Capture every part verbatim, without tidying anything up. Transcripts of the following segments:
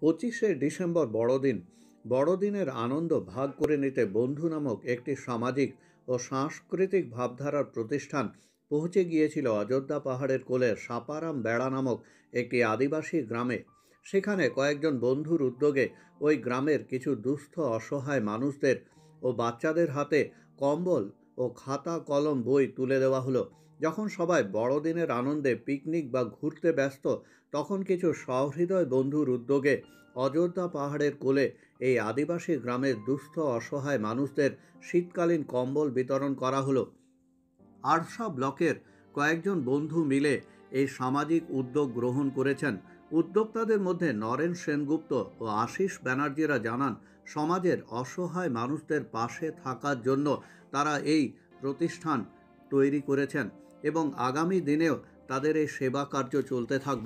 পঁচিশে ডিসেম্বর বড়দিন। বড়দিনের আনন্দ ভাগ করে নিতে বন্ধু নামক একটি সামাজিক ও সাংস্কৃতিক ভাবধারার প্রতিষ্ঠান পৌঁছে গিয়েছিল অযোধ্যা পাহাড়ের কোলে সাপারাম বেড়া নামক একটি আদিবাসী গ্রামে। সেখানে কয়েকজন বন্ধুর উদ্যোগে ওই গ্রামের কিছু দুস্থ অসহায় মানুষদের ও বাচ্চাদের হাতে কম্বল ও খাতা কলম বই তুলে দেওয়া হলো। যখন সবাই বড়দিনের আনন্দে পিকনিক বা ঘুরতে ব্যস্ত, তখন কিছু সহৃদয় বন্ধুর উদ্যোগে অযোধ্যা পাহাড়ের কোলে এই আদিবাসী গ্রামের দুস্থ অসহায় মানুষদের শীতকালীন কম্বল বিতরণ করা হলো। আরশা ব্লকের কয়েকজন বন্ধু মিলে এই সামাজিক উদ্যোগ গ্রহণ করেছেন। উদ্যোক্তাদের মধ্যে নরেন সেনগুপ্ত ও আশিস ব্যানার্জিরা জানান, সমাজের অসহায় মানুষদের পাশে থাকার জন্য তারা এই প্রতিষ্ঠান তৈরি করেছেন এবং আগামী দিনেও তাদের এই সেবা কার্য চলতে থাকবে।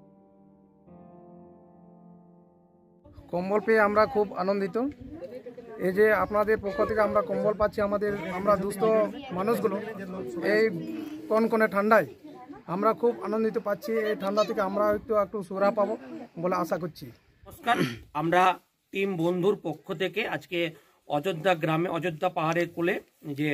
কম্বল পেয়ে আমরা খুব আনন্দিত। এই যে আপনাদের পক্ষ থেকে আমরা কম্বল পাচ্ছি, আমাদের আমরা দুস্থ মানুষগুলো এই কনকনে ঠান্ডায় আমরা খুব আনন্দিত পাচ্ছি। এই ঠান্ডা থেকে আমরা একটু একটু সুরা পাবো বলে আশা করছি। নমস্কার, আমরা টিম বন্ধুর পক্ষ থেকে আজকে অযোধ্যা গ্রামে, অযোধ্যা পাহাড়ের কোলে যে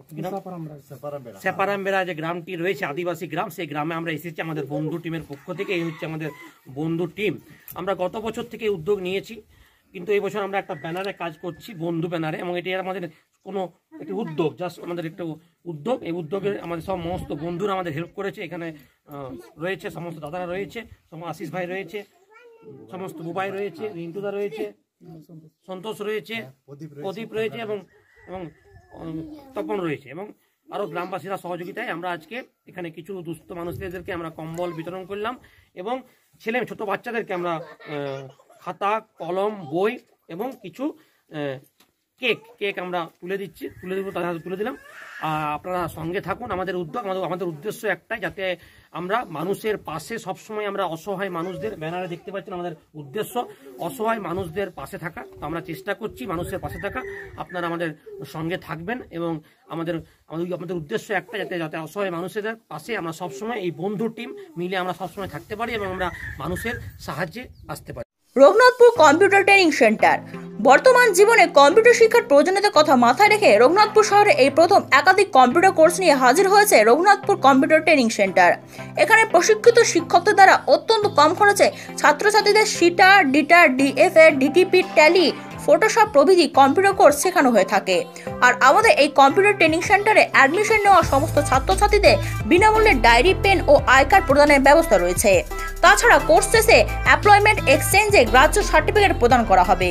সেপারামবেড়া যে গ্রামটি রয়েছে, আদিবাসী গ্রাম, সেই গ্রামে আমরা এসেছি আমাদের বন্ধু টিমের পক্ষ থেকে। এই হচ্ছে আমাদের বন্ধু টিম। আমরা গত বছর থেকে উদ্যোগ নিয়েছি, কিন্তু এই বছর আমরা একটা ব্যানারে কাজ করছি, বন্ধু ব্যানারে, এবং এটি আমাদের কোনো একটি উদ্যোগ, জাস্ট আমাদের একটা উদ্যোগ। এই উদ্যোগে আমাদের সব সমস্ত বন্ধুরা আমাদের হেল্প করেছে। এখানে রয়েছে সমস্ত দাদারা রয়েছে, আশিস ভাই রয়েছে, সমস্ত বুবাই রয়েছে, রিন্টুদা রয়েছে, সন্তোষ রয়েছে, প্রদীপ রয়েছে এবং এবং তপন রয়েছে, এবং আরও গ্রামবাসীরা সহযোগিতায় আমরা আজকে এখানে কিছু দুস্থ মানুষদেরকে আমরা কম্বল বিতরণ করলাম এবং ছেলে ছোট বাচ্চাদেরকে আমরা খাতা কলম বই এবং কিছু কেক কেক আমরা তুলে দিচ্ছি তুলে দেবো তাদের হাতে তুলে দিলাম। আপনারা সঙ্গে থাকুন। আমাদের উদ্যোগ, আমাদের আমাদের উদ্দেশ্য একটাই, যাতে আমরা মানুষের পাশে সবসময়, আমরা অসহায় মানুষদের, ব্যানারে দেখতে পাচ্ছেন আমাদের উদ্দেশ্য অসহায় মানুষদের পাশে থাকা। তো আমরা চেষ্টা করছি মানুষের পাশে থাকা। আপনারা আমাদের সঙ্গে থাকবেন এবং আমাদের আমাদের উদ্দেশ্য একটা, যাতে যাতে অসহায় মানুষদের পাশে আমরা সবসময় এই বন্ধু টিম মিলে আমরা সবসময় থাকতে পারি এবং আমরা মানুষের সাহায্যে আসতে পারি। Raghunathpur computer training centre. বর্তমান জীবনে কম্পিউটার শিক্ষার প্রয়োজনীয়তার কথা মাথায় রেখে রঘুনাথপুর শহরে এই প্রথম একাধিক কম্পিউটার কোর্স নিয়ে হাজির হয়েছে রঘুনাথপুর কম্পিউটার ট্রেনিং সেন্টার। এখানে প্রশিক্ষিত শিক্ষকদের দ্বারা অত্যন্ত কম খরচে ছাত্রছাত্রীদের CITA, DITA, DFA, DTP, Tally, Photoshop প্রভৃতি কম্পিউটার কোর্স শেখানো হয়ে থাকে। আর আমাদের এই কম্পিউটার ট্রেনিং সেন্টারে অ্যাডমিশন নেওয়া সমস্ত ছাত্রছাত্রীদের বিনামূল্যে ডায়েরি, পেন ও আই কার্ড প্রদানের ব্যবস্থা রয়েছে। তাছাড়া কোর্স শেষে এমপ্লয়মেন্ট এক্সচেঞ্জে গ্রাহ্য সার্টিফিকেট প্রদান করা হবে।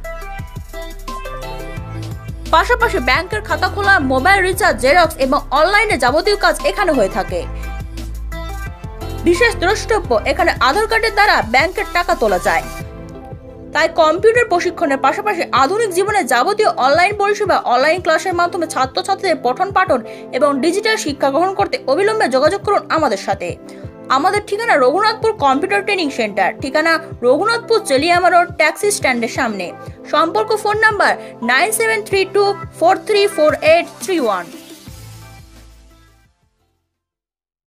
পাশাপাশি ব্যাংকের খাতা খোলা, মোবাইল রিচার্জ, জেরক্স এবং অনলাইনে যাবতীয় কাজ এখানে হয়ে থাকে। বিশেষ দ্রষ্টব্য, এখানে আধার কার্ডের দ্বারা ব্যাংকের টাকা তোলা যায়। তাই কম্পিউটার প্রশিক্ষণের পাশাপাশি আধুনিক জীবনে যাবতীয় অনলাইন পরিষেবা, অনলাইন ক্লাসের মাধ্যমে ছাত্রছাত্রীদের পঠন পাঠন এবং ডিজিটাল শিক্ষা গ্রহণ করতে অবিলম্বে যোগাযোগ করুন আমাদের সাথে। আমাদের ঠিকানা রঘুনাথপুর কম্পিউটার ট্রেনিং সেন্টার, ঠিকানা রঘুনাথপুর চেলিয়ামা রোড, ট্যাক্সি স্ট্যান্ডের সামনে। সম্পর্ক phone number nine seven three two four three four eight three one.